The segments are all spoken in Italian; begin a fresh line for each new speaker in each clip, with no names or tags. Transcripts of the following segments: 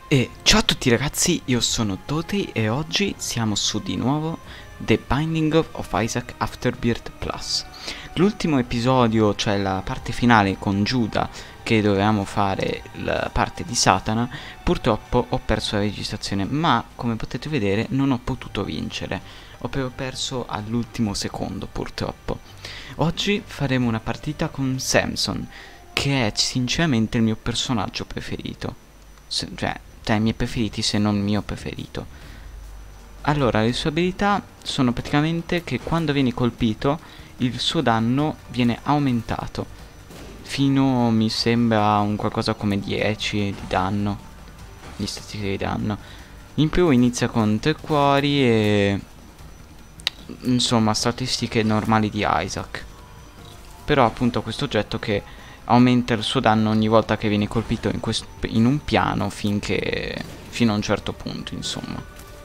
E ciao a tutti ragazzi, io sono Dotei e oggi siamo su di nuovo The Binding of Isaac Afterbirth Plus. L'ultimo episodio, cioè la parte finale con Giuda, che dovevamo fare la parte di Satana, purtroppo ho perso la registrazione, ma come potete vedere non ho potuto vincere. Ho proprio perso all'ultimo secondo purtroppo. Oggi faremo una partita con Samson, che è sinceramente il mio personaggio preferito. Cioè, tra i miei preferiti se non il mio preferito. Allora, le sue abilità sono praticamente che quando vieni colpito il suo danno viene aumentato fino, mi sembra, a un qualcosa come 10 di danno, di statistiche di danno. In più inizia con 3 cuori e insomma statistiche normali di Isaac. Però appunto questo oggetto che aumenta il suo danno ogni volta che viene colpito in un piano fino a un certo punto, insomma.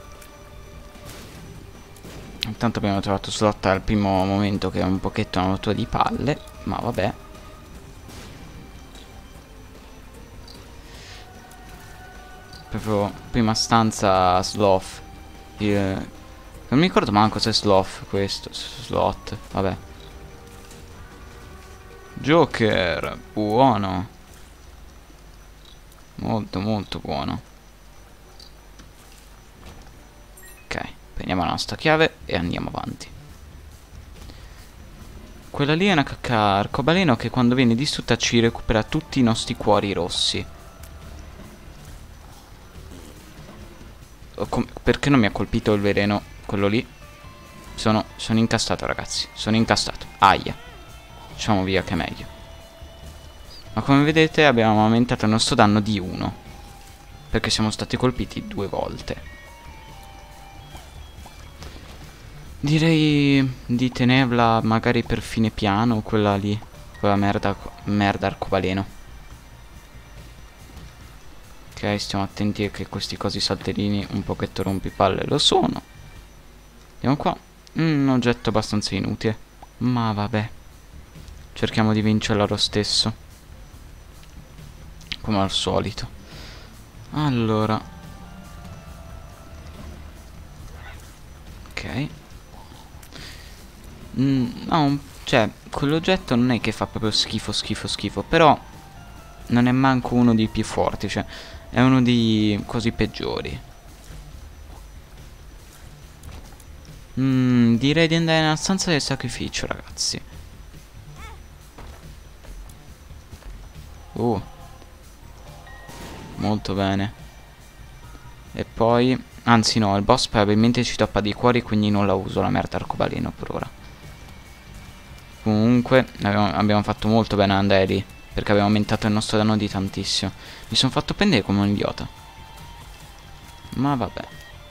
Intanto abbiamo trovato slot al primo momento che è un pochetto una rottura di palle, ma vabbè. Proprio prima stanza sloth. Non mi ricordo manco se è sloth questo, slot, vabbè. Joker, buono. Molto molto buono. Ok, prendiamo la nostra chiave e andiamo avanti. Quella lì è una cacca arcobaleno che quando viene distrutta ci recupera tutti i nostri cuori rossi. Perché non mi ha colpito il veleno? Quello lì. Sono incastrato ragazzi, sono incastrato. Aia. Facciamo via che è meglio. Ma come vedete abbiamo aumentato il nostro danno di 1. Perché siamo stati colpiti 2 volte. Direi di tenerla magari per fine piano, quella lì. Quella merda arcobaleno. Ok, stiamo attenti che questi cosi salterini un pochetto rompipalle lo sono. Andiamo qua. Un oggetto abbastanza inutile. Ma vabbè. Cerchiamo di vincerla lo stesso. Come al solito. Allora. Ok. No, cioè, quell'oggetto non è che fa proprio schifo. Però non è manco uno dei più forti. Cioè, è uno dei cosi peggiori. Direi di andare nella stanza del sacrificio, ragazzi. Molto bene. E poi, anzi no, il boss probabilmente ci toppa dei cuori, quindi non la uso la merda arcobaleno per ora. Comunque abbiamo fatto molto bene ad andare lì, perché abbiamo aumentato il nostro danno di tantissimo. Mi sono fatto prendere come un idiota. Ma vabbè.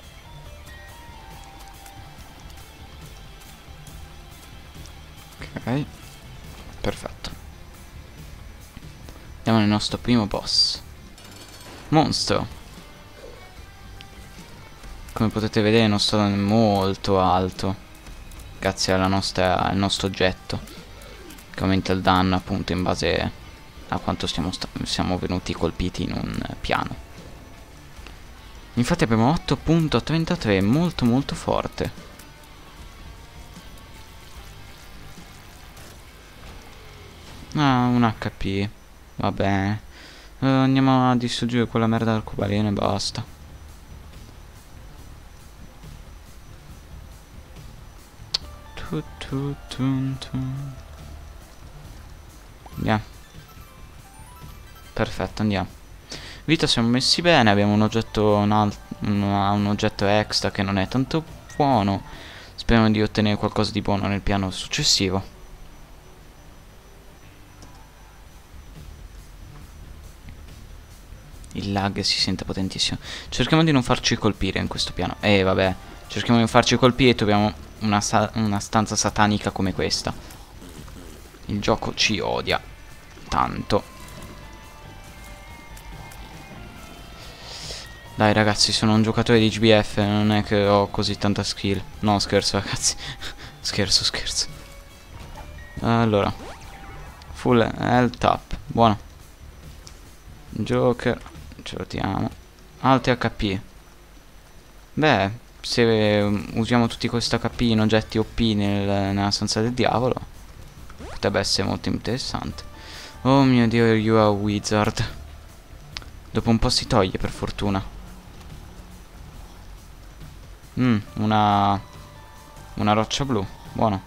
Ok. Perfetto. Andiamo nel nostro primo boss. Mostro. Come potete vedere il nostro danno è molto alto. Grazie al nostro oggetto. Che aumenta il danno appunto in base a quanto siamo venuti colpiti in un piano. Infatti abbiamo 8.33, molto molto forte. Ah, un HP. Va bene. Andiamo a distruggere quella merda arcobaleno e basta. Andiamo. Perfetto, andiamo. Vita siamo messi bene, abbiamo un oggetto, un oggetto extra che non è tanto buono. Speriamo di ottenere qualcosa di buono nel piano successivo. Il lag si sente potentissimo. Cerchiamo di non farci colpire in questo piano. Vabbè. Cerchiamo di non farci colpire e troviamo una stanza satanica come questa. Il gioco ci odia tanto. Dai ragazzi, sono un giocatore di GBF, non è che ho così tanta skill. No, scherzo ragazzi. Scherzo. Allora. Full health up. Buono. Joker. Ce lo tiriamo. Altri HP. Beh, se usiamo tutti questi HP in oggetti OP nella stanza del diavolo, potrebbe essere molto interessante. Oh mio Dio, you are a wizard. Dopo un po' si toglie, per fortuna. Una roccia blu. Buono.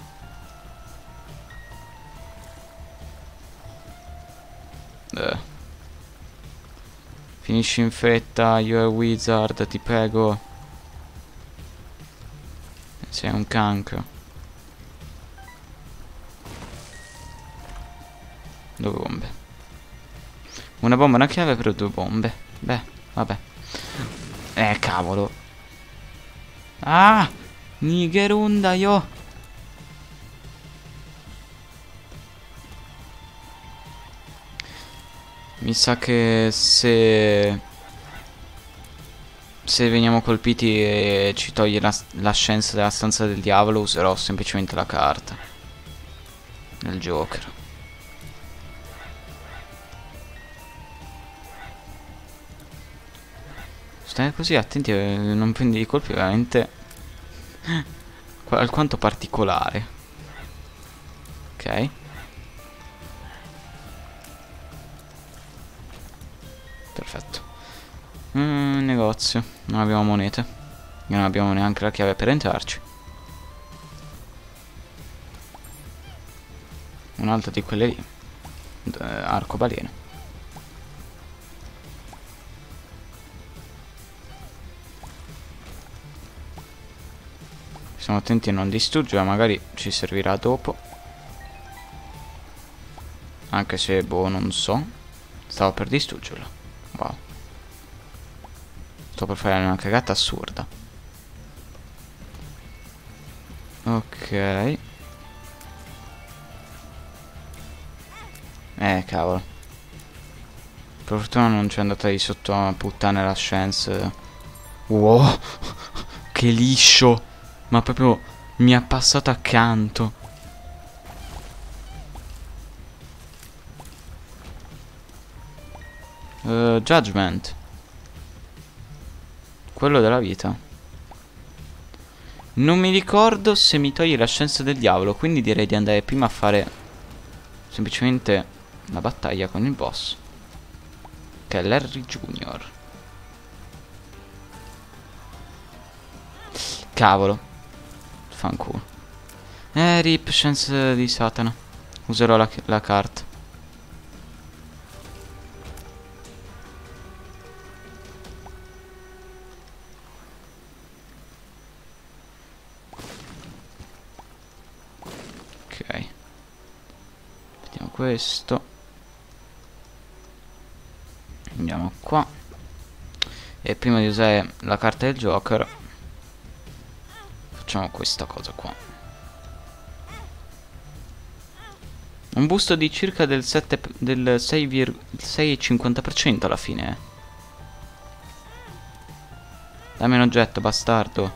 Finisci in fretta, you are a wizard, ti prego. Sei un cancro. Due bombe. Una bomba, una chiave per due bombe. Beh, vabbè. Cavolo. Ah! Nigerunda io. Mi sa che se veniamo colpiti e ci toglie la scienza della stanza del diavolo, userò semplicemente la carta del Joker. Stai così attenti a non prendi i colpi veramente alquanto particolare. Ok. Perfetto. Negozio. Non abbiamo monete. E non abbiamo neanche la chiave per entrarci. Un'altra di quelle lì. Arcobaleno. Stiamo attenti a non distruggere, magari ci servirà dopo. Anche se, boh, non so. Stavo per distruggerlo. Wow. Sto per fare una cagata assurda. Ok. Cavolo. Per fortuna non c'è andata di sotto a puttane la scienza. Wow. Che liscio. Ma proprio mi ha passato accanto. Judgment. Quello della vita. Non mi ricordo se mi toglie la scienza del diavolo, quindi direi di andare prima a fare semplicemente la battaglia con il boss, che è Larry Junior. Cavolo. Fanculo. Rip, scienza di Satana. Userò la carta. Ok. Vediamo questo. Andiamo qua. E prima di usare la carta del Joker facciamo questa cosa qua. Un boost di circa del 6,50% alla fine. Dammi un oggetto, bastardo.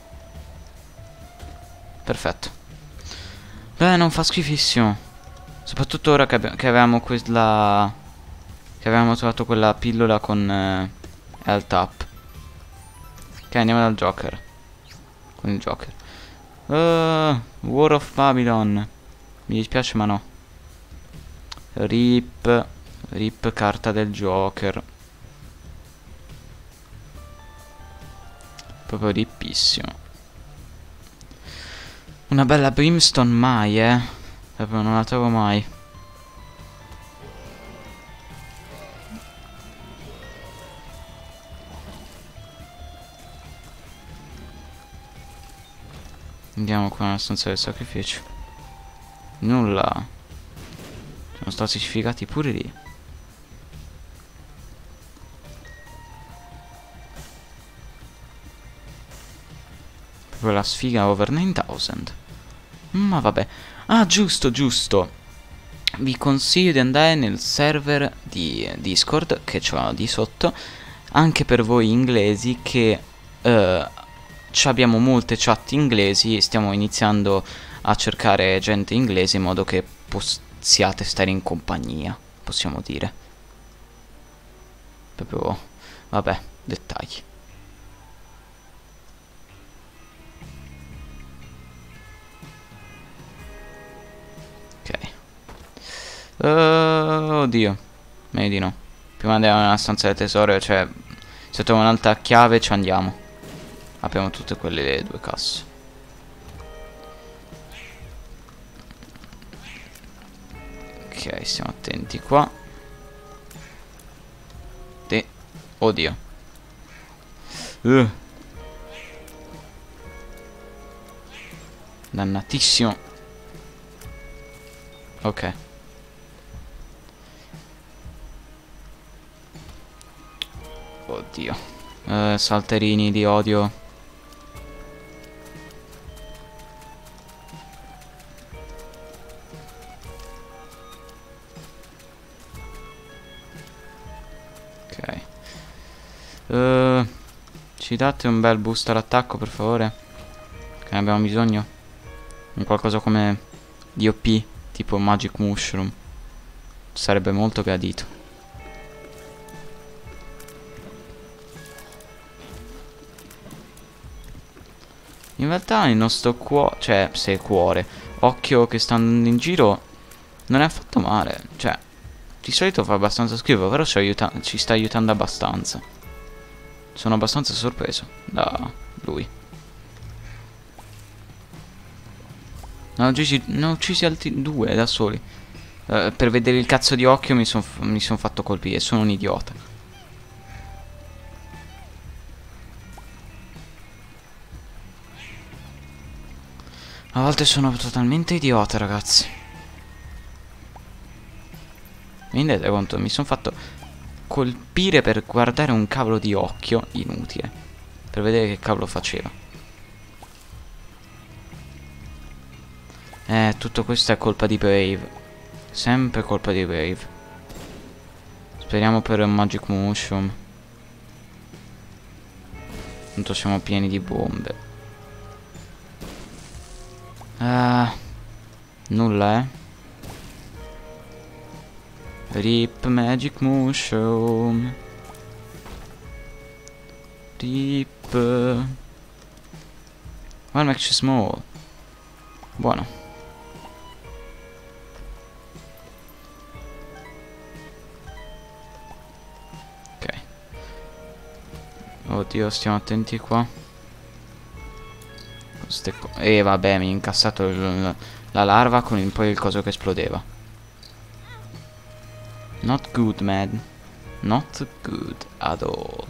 Perfetto. Beh, non fa schifissimo. Soprattutto ora che avevamo quella... che avevamo trovato quella pillola con health up. Ok, andiamo dal Joker. Con il Joker. War of Babylon. Mi dispiace ma no. Rip. Rip carta del Joker. Proprio rippissimo. Una bella brimstone mai, proprio non la trovo mai. Andiamo qua nella stanza del sacrificio. Nulla. Sono stati sfigati pure lì. Proprio la sfiga over 9000. Ma vabbè. Ah, giusto, giusto. Vi consiglio di andare nel server di Discord che c'ho di sotto. Anche per voi inglesi che abbiamo molte chat inglesi. Stiamo iniziando a cercare gente inglese in modo che possiate stare in compagnia, possiamo dire. Proprio, vabbè. dettagli. Ok. Oddio. Meglio di no. Prima andiamo nella stanza del tesoro, cioè se troviamo un'altra chiave ci andiamo. Apriamo tutte quelle le due casse. Ok, stiamo attenti qua. Oddio. Dannatissimo. Ok. Oddio. Salterini di odio. Ok. Ci date un bel boost all'attacco, per favore? Che ne abbiamo bisogno. Un qualcosa come DOP, tipo Magic Mushroom. Sarebbe molto gradito. In realtà il nostro cuore, cioè se cuore, occhio che sta andando in giro non è affatto male. Cioè, di solito fa abbastanza schifo, però ci sta aiutando abbastanza. Sono abbastanza sorpreso da lui. Ne ho uccisi altri due da soli. Per vedere il cazzo di occhio mi son fatto colpire. Sono un idiota. A volte sono totalmente idiota, ragazzi. Mi rendete conto? Mi sono fatto colpire per guardare un cavolo di occhio inutile. Per vedere che cavolo faceva. Tutto questo è colpa di Brave. Sempre colpa di Brave. Speriamo per un Magic Mushroom. Tanto siamo pieni di bombe. Nulla, Rip Magic Mushroom. Rip. One makes you small. Buono. Ok. Oddio, stiamo attenti qua. Vabbè, mi ha incassato la larva con poi il coso che esplodeva. Not good, man. Not good at all.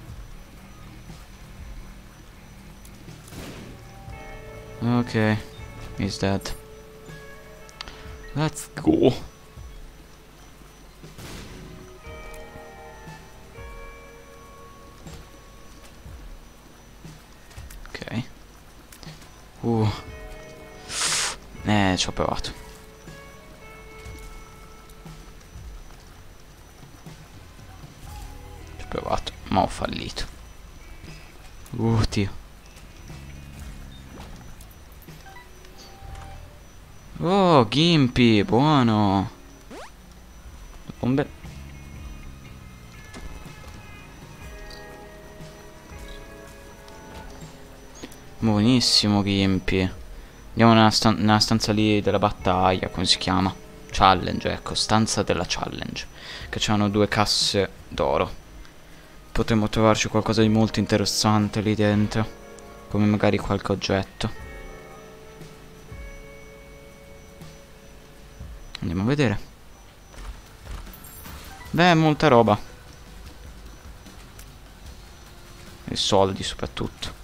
Ok, he's dead. Let's go. Ok. Ci ho provato. Ci ho provato, ma ho fallito. Dio. Oh, Gimpy, buono. Bombe. Buonissimo, Gimpy. Andiamo nella stanza lì della battaglia, come si chiama? Challenge, ecco, stanza della challenge. Che c'hanno 2 casse d'oro. Potremmo trovarci qualcosa di molto interessante lì dentro. Come magari qualche oggetto. Andiamo a vedere. Beh, molta roba. E soldi soprattutto.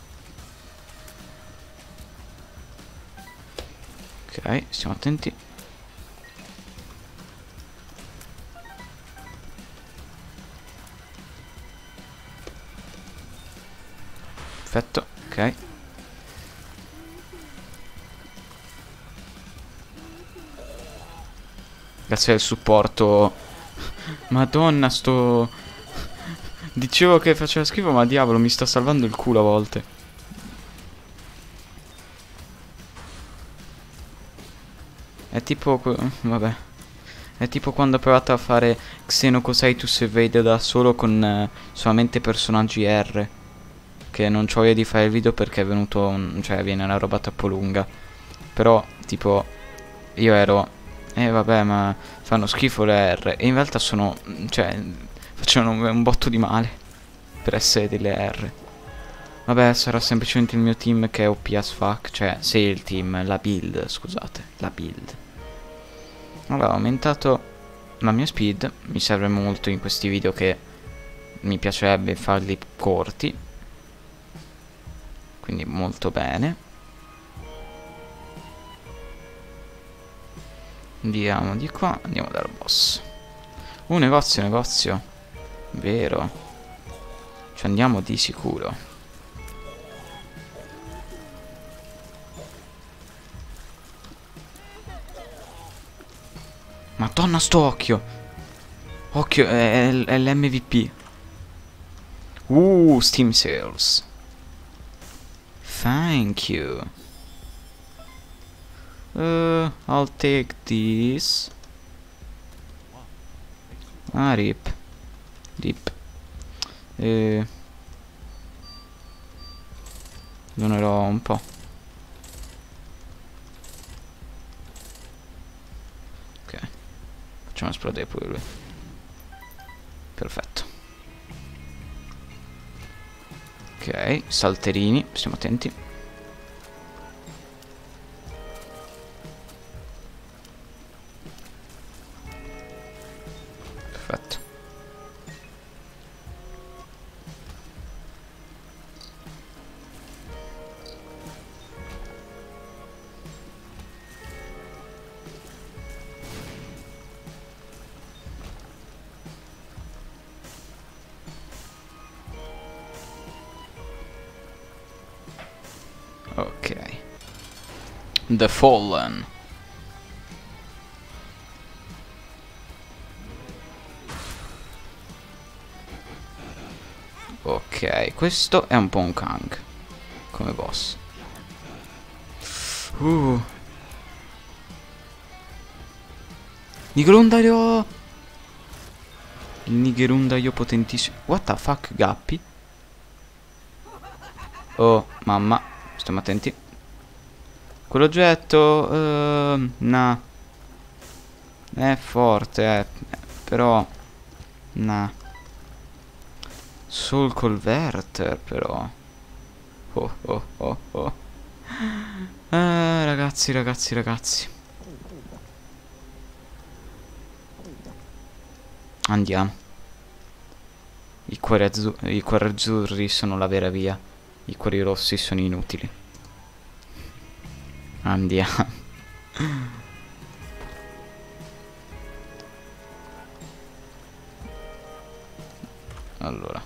Ok, stiamo attenti. Perfetto, ok. Grazie al supporto. Madonna, dicevo che faceva schifo, ma diavolo, mi sta salvando il culo a volte. È tipo... vabbè. È tipo quando ho provato a fare Xenocosaitus Evade da solo con solamente personaggi R. Che non c'ho voglia di fare il video perché è venuto cioè viene una roba troppo lunga. Però tipo io ero vabbè, ma fanno schifo le R. E in realtà sono, cioè, facevano un botto di male per essere delle R. Vabbè, sarà semplicemente il mio team che è OP as fuck. Cioè, se il team, la build, scusate, la build. Allora, ho aumentato la mia speed. Mi serve molto in questi video che mi piacerebbe farli corti. Quindi molto bene. Andiamo di qua, andiamo dal boss. Negozio. Vero. Ci andiamo di sicuro. Madonna sto occhio. Occhio, è l'MVP. Steam Sales. Thank you. I'll take this. Ah, rip. Donerò un po'. Ok. Facciamo esplodere pure lui. Perfetto. Ok, salterini, stiamo attenti. Perfetto. Ok. The Fallen. Ok, questo è un po' un Kang come boss. Nigrundario! Il Nigrundario potentissimo. What the fuck, Gappi? Oh, mamma. Stiamo attenti. Quell'oggetto nah. È forte, però nah. Soul Converter, però. Oh. Ragazzi. Andiamo. I cuori azzurri sono la vera via. I cuori rossi sono inutili. Andiamo. Allora.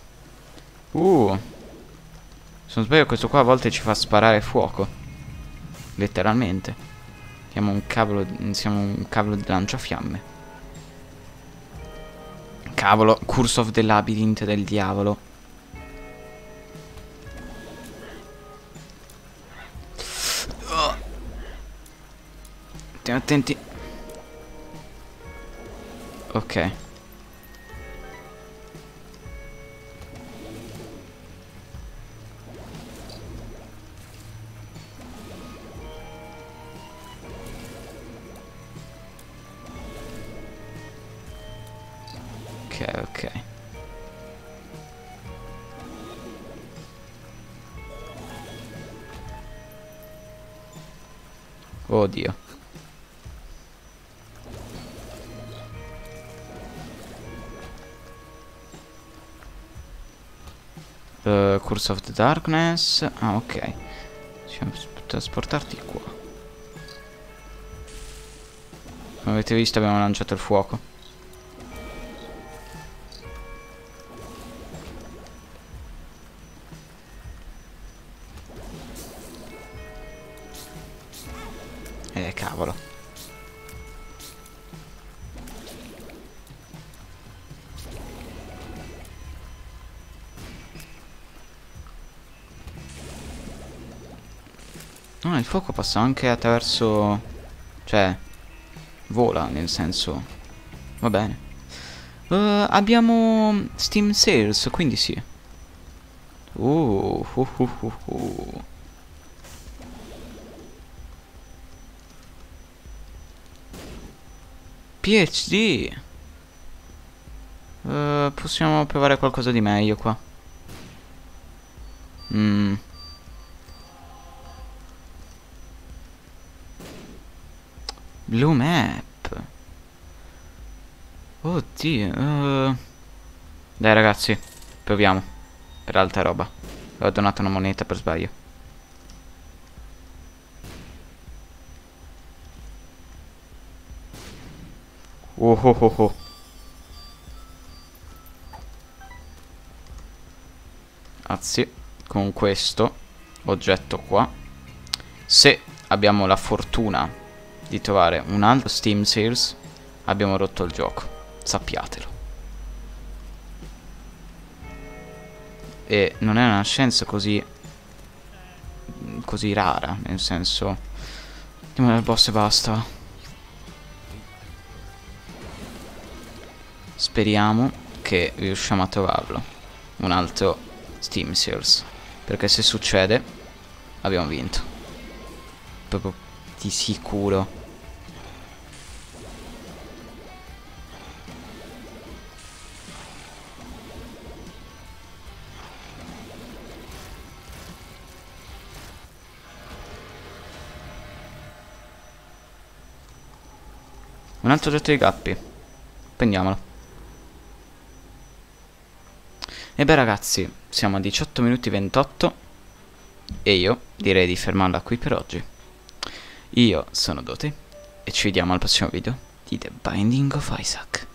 Se non sbaglio questo qua a volte ci fa sparare fuoco. Letteralmente. Siamo un cavolo di lanciafiamme. Cavolo, Curse of the Labyrinth del diavolo. Stiamo attenti. Ok. Ok. Oddio. Curse of the Darkness. Ah, ok. Possiamo trasportarti qua. Come avete visto abbiamo lanciato il fuoco. Cavolo. No, il fuoco passa anche attraverso... Cioè, vola, nel senso... Va bene. Abbiamo Steam Sales, quindi sì. Uh. PhD. Possiamo provare qualcosa di meglio qua. Blue Map. Oddio. Dai ragazzi, proviamo. Per alta roba. Ho donato una moneta per sbaglio. Oh. Anzi, con questo oggetto qua, se abbiamo la fortuna di trovare un altro Steam Sales, abbiamo rotto il gioco, sappiatelo. E non è una scienza così rara, nel senso, andiamo dal boss e basta. Speriamo che riusciamo a trovarlo, un altro Steam Sales, perché se succede abbiamo vinto, proprio di sicuro. Un altro oggetto di Gappi, prendiamolo. E beh ragazzi, siamo a 18 minuti 28 e io direi di fermarla qui per oggi. Io sono Dote e ci vediamo al prossimo video di The Binding of Isaac.